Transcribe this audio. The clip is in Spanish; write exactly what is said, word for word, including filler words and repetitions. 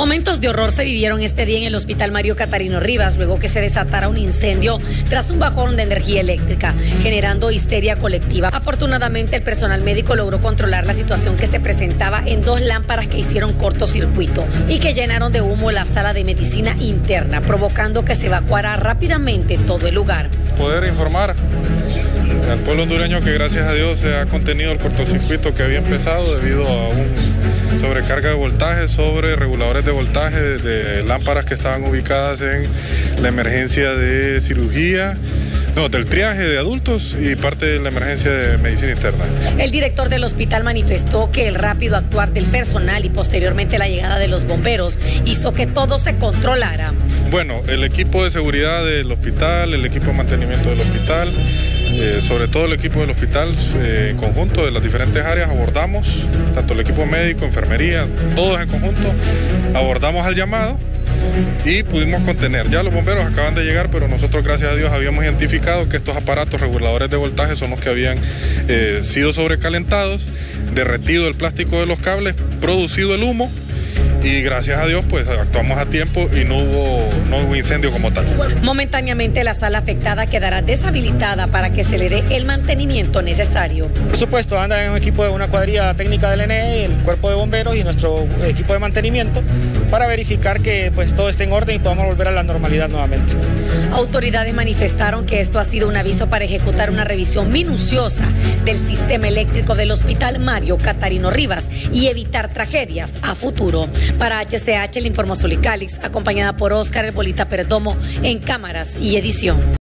Momentos de horror se vivieron este día en el Hospital Mario Catarino Rivas, luego que se desatara un incendio tras un bajón de energía eléctrica, generando histeria colectiva. Afortunadamente, el personal médico logró controlar la situación que se presentaba en dos lámparas que hicieron cortocircuito y que llenaron de humo la sala de medicina interna, provocando que se evacuara rápidamente todo el lugar. Poder informar al pueblo hondureño que gracias a Dios se ha contenido el cortocircuito que había empezado debido a un sobrecarga de voltaje sobre reguladores de voltaje de lámparas que estaban ubicadas en la emergencia de cirugía, no, del triaje de adultos y parte de la emergencia de medicina interna. El director del hospital manifestó que el rápido actuar del personal y posteriormente la llegada de los bomberos hizo que todo se controlara. Bueno, el equipo de seguridad del hospital, el equipo de mantenimiento del hospital, Eh, sobre todo el equipo del hospital, eh, en conjunto de las diferentes áreas abordamos, tanto el equipo médico, enfermería, todos en conjunto, abordamos al llamado y pudimos contener. Ya los bomberos acaban de llegar, pero nosotros gracias a Dios habíamos identificado que estos aparatos reguladores de voltaje son los que habían eh, sido sobrecalentados, derretido el plástico de los cables, producido el humo. Y gracias a Dios pues actuamos a tiempo y no hubo, no hubo incendio como tal. Momentáneamente la sala afectada quedará deshabilitada para que se le dé el mantenimiento necesario. Por supuesto, anda en un equipo de una cuadrilla técnica del N E, el cuerpo de bomberos y nuestro equipo de mantenimiento para verificar que pues todo esté en orden y podamos volver a la normalidad nuevamente. Autoridades manifestaron que esto ha sido un aviso para ejecutar una revisión minuciosa del sistema eléctrico del Hospital Mario Catarino Rivas y evitar tragedias a futuro. Para H C H le informó Zuly Calix, acompañada por Oscar El Bolita Perdomo en cámaras y edición.